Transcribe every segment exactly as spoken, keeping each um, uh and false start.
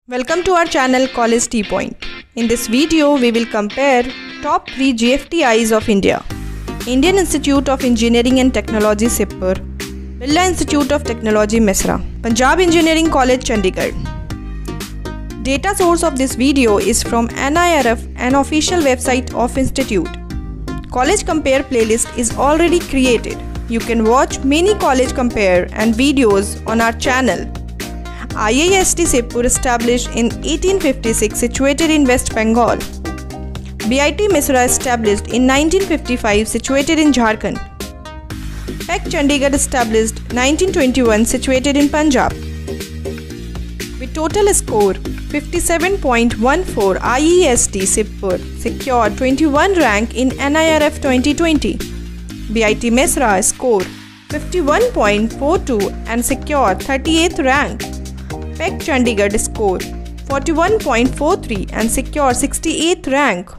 Welcome to our channel College Tea Point. In this video, we will compare top three G F T Is of India. Indian Institute of Engineering and Technology Sibpur, Birla Institute of Technology Mesra, Punjab Engineering College Chandigarh. Data source of this video is from N I R F, an official website of Institute. College Compare playlist is already created. You can watch many College Compare and videos on our channel. I I S T Sibpur established in eighteen fifty-six, situated in West Bengal. B I T Mesra established in nineteen fifty-five, situated in Jharkhand. P E C Chandigarh established nineteen twenty-one, situated in Punjab. With total score fifty-seven point one four, I I S T Sibpur secured twenty-one rank in N I R F twenty twenty. B I T Mesra scored fifty-one point four two and secured thirty-eighth rank. P E C Chandigarh scored forty-one point four three and secured sixty-eighth rank.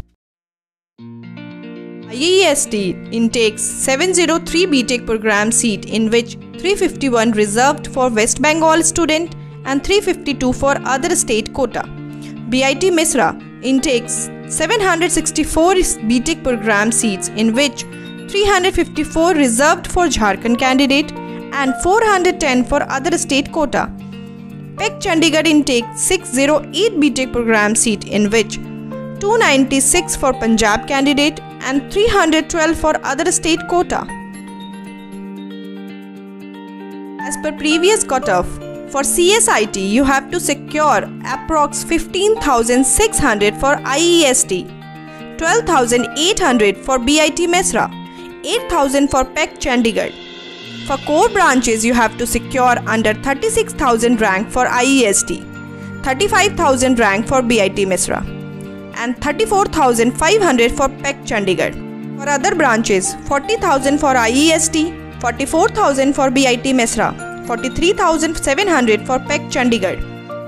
I I S T intakes seven oh three B Tech program seat, in which three hundred fifty-one reserved for West Bengal student and three hundred fifty-two for other state quota. B I T Mesra intakes seven hundred sixty-four B Tech program seats, in which three hundred fifty-four reserved for Jharkhand candidate and four hundred ten for other state quota. P E C Chandigarh intakes six hundred eight B Tech program seat, in which two hundred ninety-six for Punjab candidate and three hundred twelve for other state quota. As per previous cutoff, for C S I T you have to secure approx fifteen thousand six hundred for I I S T, twelve thousand eight hundred for B I T Mesra, eight thousand for P E C Chandigarh. For core branches, you have to secure under thirty-six thousand rank for I I S T, thirty-five thousand rank for B I T Mesra, and thirty-four thousand five hundred for P E C Chandigarh. For other branches, forty thousand for I I S T, forty-four thousand for B I T Mesra, forty-three thousand seven hundred for P E C Chandigarh.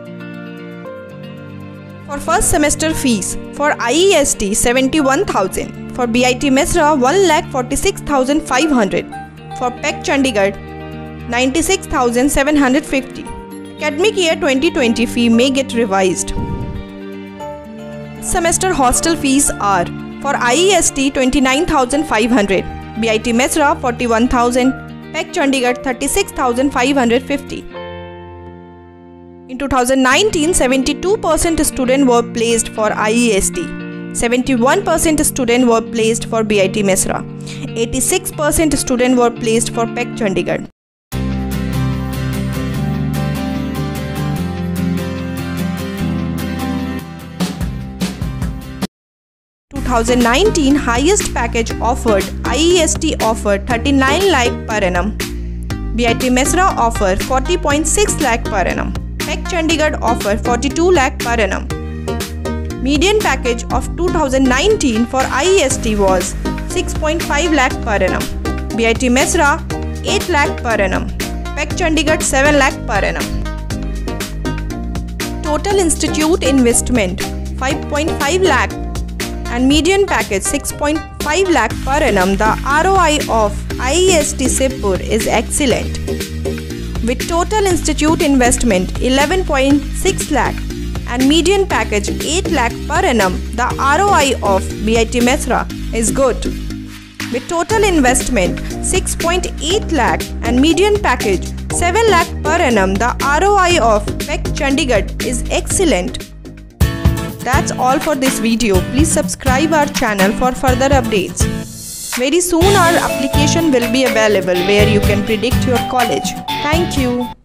For first semester fees, for I I S T seventy-one thousand, for B I T Mesra one lakh forty-six thousand five hundred, for P E C Chandigarh ninety-six thousand seven hundred fifty. Academic year twenty twenty fee may get revised. Semester hostel fees are: for I I S T twenty-nine thousand five hundred, B I T Mesra forty-one thousand, P E C Chandigarh thirty-six thousand five hundred fifty. In two thousand nineteen, seventy-two percent students were placed for I I S T, seventy-one percent students were placed for B I T Mesra, eighty-six percent students were placed for P E C Chandigarh. twenty nineteen highest package offered, I I S T offered thirty-nine lakh per annum, B I T Mesra offered forty point six lakh per annum, P E C Chandigarh offered forty-two lakh per annum. Median package of two thousand nineteen for I I S T was six point five lakh per annum, B I T Mesra eight lakh per annum, P E C Chandigarh seven lakh per annum. Total institute investment five point five lakh and median package six point five lakh per annum. The R O I of I I S T Sibpur is excellent. With total institute investment eleven point six lakh and median package eight lakh per annum, the R O I of B I T Mesra is good. With total investment six point eight lakh and median package seven lakh per annum, the R O I of P E C Chandigarh is excellent. That's all for this video. Please subscribe our channel for further updates. Very soon our application will be available where you can predict your college. Thank you.